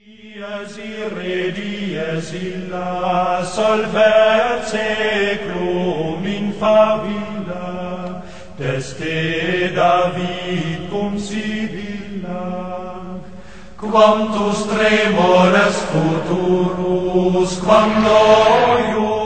Dies irae, dies illa, solvet seclum in favilla, deste David cum Sibylla. Quantus tremores futurus, quando iude.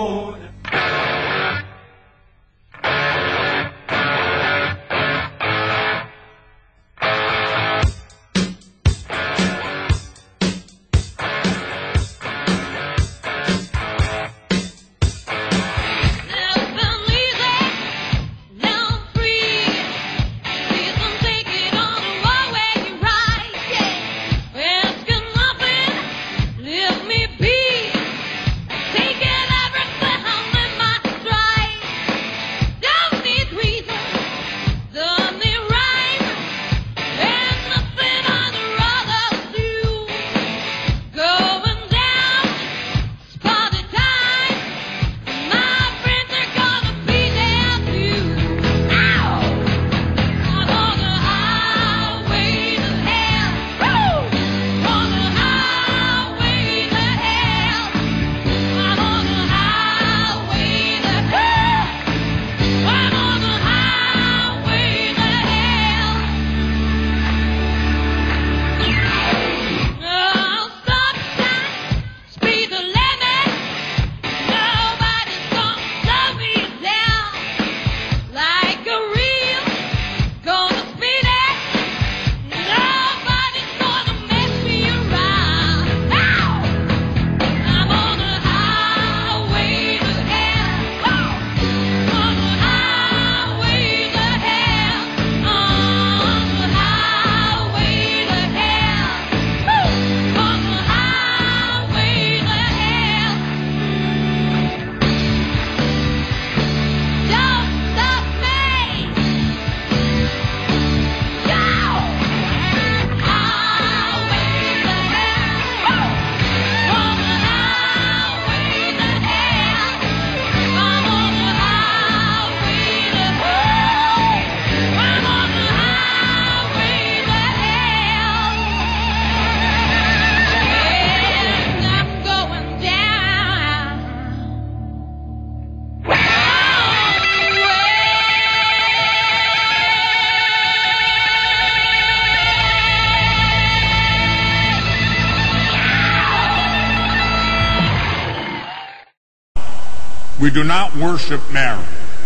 We do not worship Mary.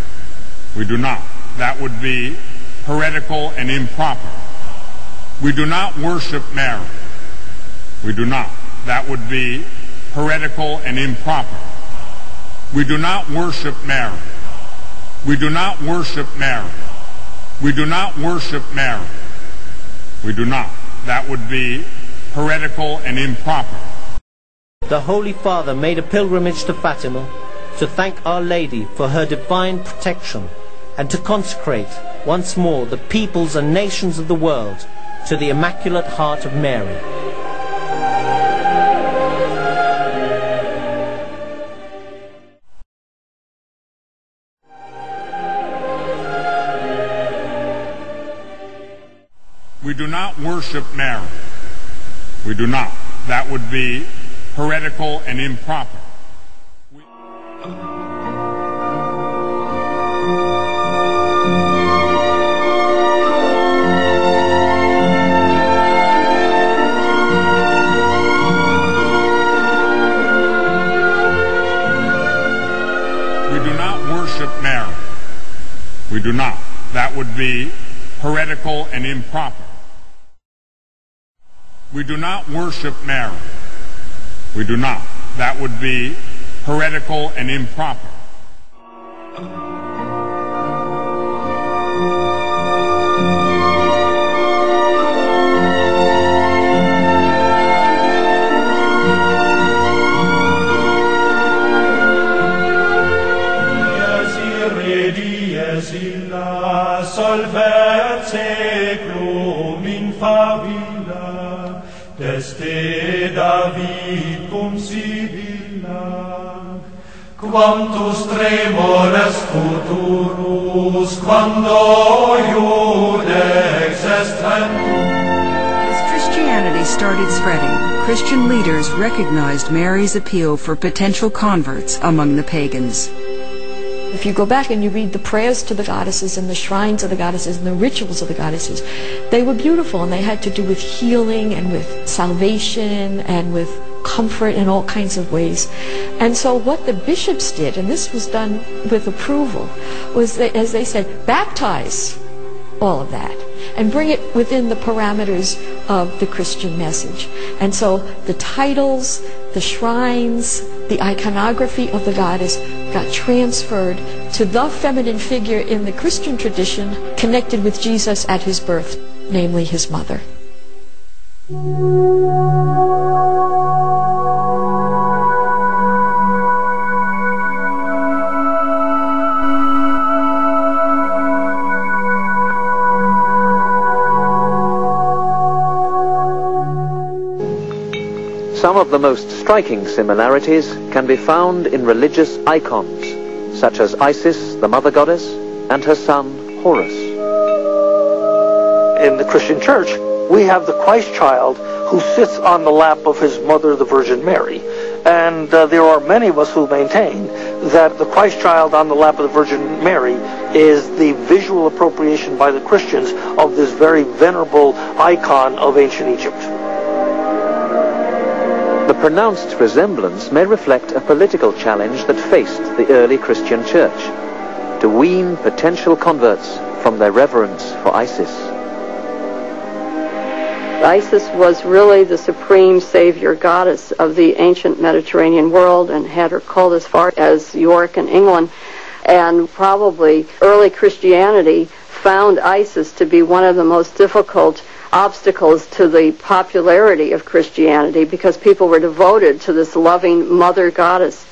We do not. That would be heretical and improper. We do not worship Mary. We do not. That would be heretical and improper. We do not worship Mary. We do not worship Mary. We do not worship Mary. We do not. That would be heretical and improper. The Holy Father made a pilgrimage to Fatima to thank Our Lady for her divine protection and to consecrate once more the peoples and nations of the world to the Immaculate Heart of Mary. We do not worship Mary. We do not. That would be heretical and improper. Mary. We do not. That would be heretical and improper. We do not worship Mary. We do not. That would be heretical and improper. Solvet seclum in favilla, deste David cum Sibylla. Quantus tremores futurus, quando iudex est ventum. As Christianity they started spreading, Christian leaders recognized Mary's appeal for potential converts among the pagans. If you go back and you read the prayers to the goddesses and the shrines of the goddesses and the rituals of the goddesses, they were beautiful, and they had to do with healing and with salvation and with comfort in all kinds of ways. And so what the bishops did, and this was done with approval, was that, as they said, baptize all of that and bring it within the parameters of the Christian message. And so the titles, the shrines, the iconography of the goddess got transferred to the feminine figure in the Christian tradition connected with Jesus at his birth, namely his mother. Some of the most striking similarities can be found in religious icons, such as Isis, the mother goddess, and her son, Horus. In the Christian Church, we have the Christ child who sits on the lap of his mother, the Virgin Mary. And there are many of us who maintain that the Christ child on the lap of the Virgin Mary is the visual appropriation by the Christians of this very venerable icon of ancient Egypt. The pronounced resemblance may reflect a political challenge that faced the early Christian church, to wean potential converts from their reverence for Isis. Isis was really the supreme savior goddess of the ancient Mediterranean world and had her cult as far as York and England. And probably early Christianity found Isis to be one of the most difficult obstacles to the popularity of Christianity, because people were devoted to this loving mother goddess.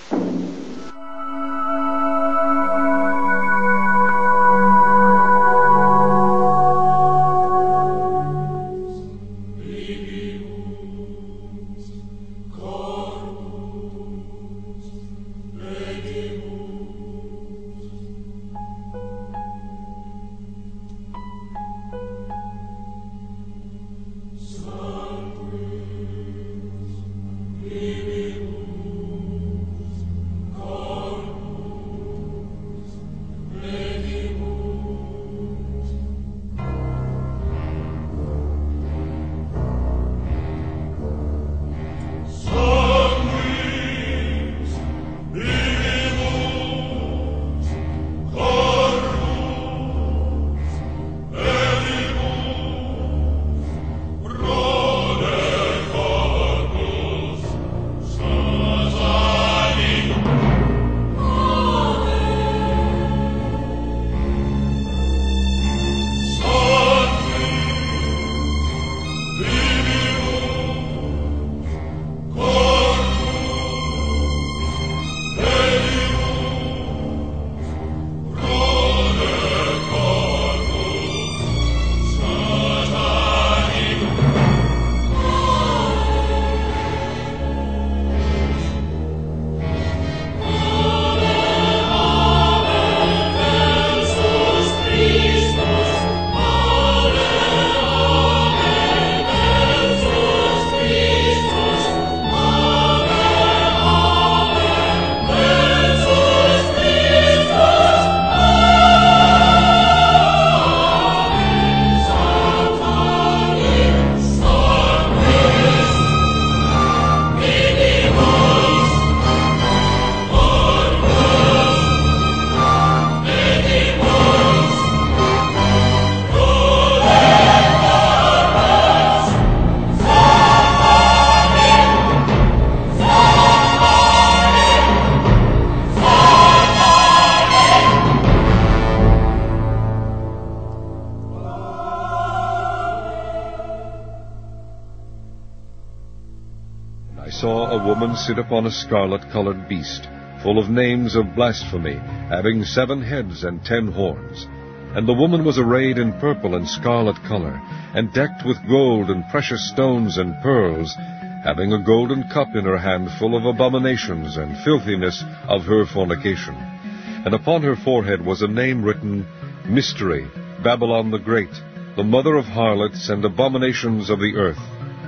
Sit upon a scarlet-colored beast, full of names of blasphemy, having 7 heads and 10 horns. And the woman was arrayed in purple and scarlet color, and decked with gold and precious stones and pearls, having a golden cup in her hand full of abominations and filthiness of her fornication. And upon her forehead was a name written, Mystery, Babylon the Great, the mother of harlots and abominations of the earth. And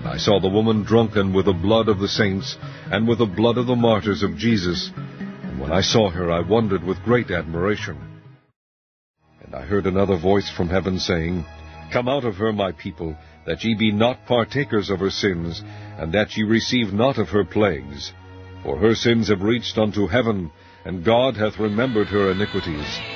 And I saw the woman drunken with the blood of the saints, and with the blood of the martyrs of Jesus. And when I saw her, I wondered with great admiration. And I heard another voice from heaven saying, Come out of her, my people, that ye be not partakers of her sins, and that ye receive not of her plagues. For her sins have reached unto heaven, and God hath remembered her iniquities.